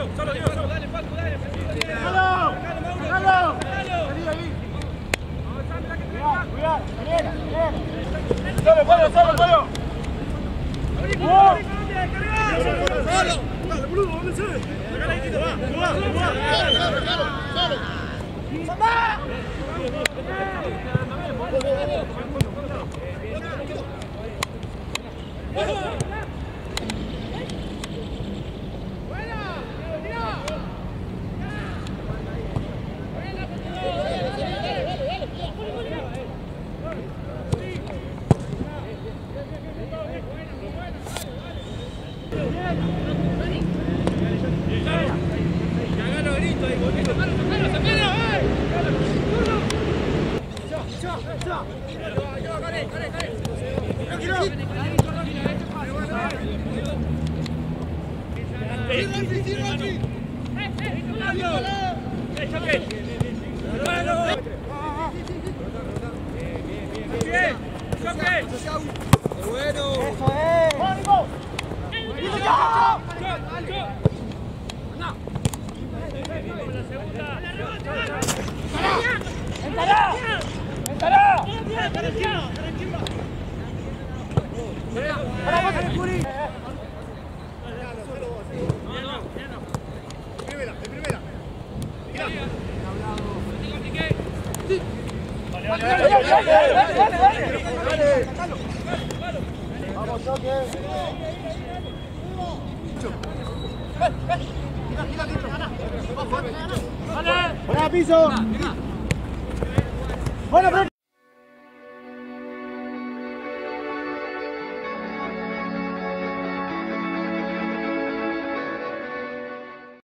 Solo, Diego, solo. Dale, Paco, dale. ¡Déjalo! ¡Déjalo! Vení ahí. Cuidado, bien. Solo, Pablo, solo, Pablo. ¡Solo! Dale, boludo, ¿dónde se ve? Acá ahí, Tito, va. ¡Solo! ¡Sandá! Vamos, choque. Buena, piso. Buena,